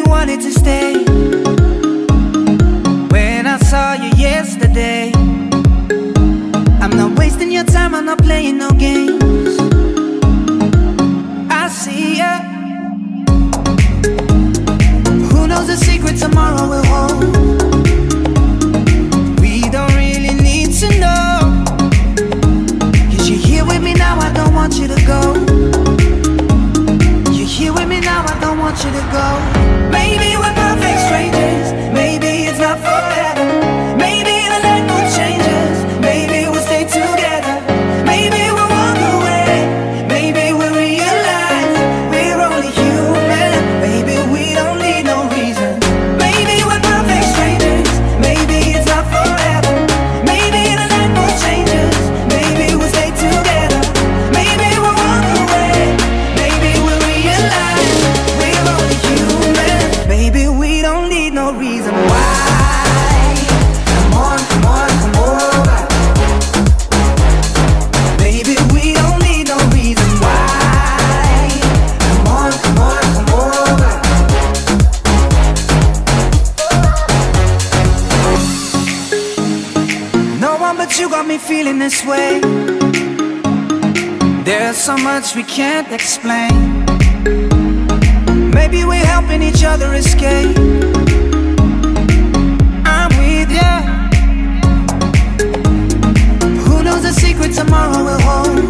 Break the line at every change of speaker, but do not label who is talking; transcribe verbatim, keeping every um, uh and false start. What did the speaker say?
you wanted to stay. When I saw you yesterday, I'm not wasting your time, I'm not playing no games. I see ya. Who knows the secret tomorrow will hold? We don't really need to know. Cause you're here with me now, I don't want you to go. You're here with me now, I don't want you to go. Maybe we're perfect strangers, maybe it's not forever. Maybe the light will change us, maybe we'll stay together. Maybe we'll walk away, maybe we'll realize we're only human. Maybe we don't need no reason. Maybe we're perfect strangers, maybe it's not forever. Maybe the light will change us, maybe we'll stay together. Maybe we'll walk away, maybe we'll realize we're only human. Maybe we don't need no reason why. Come on, come on, come over. Maybe we don't need no reason why. Come on, come on, come over. No one but you got me feeling this way. There's so much we can't explain. Maybe we're helping each other escape. I'm with ya. Who knows the secret tomorrow will hold?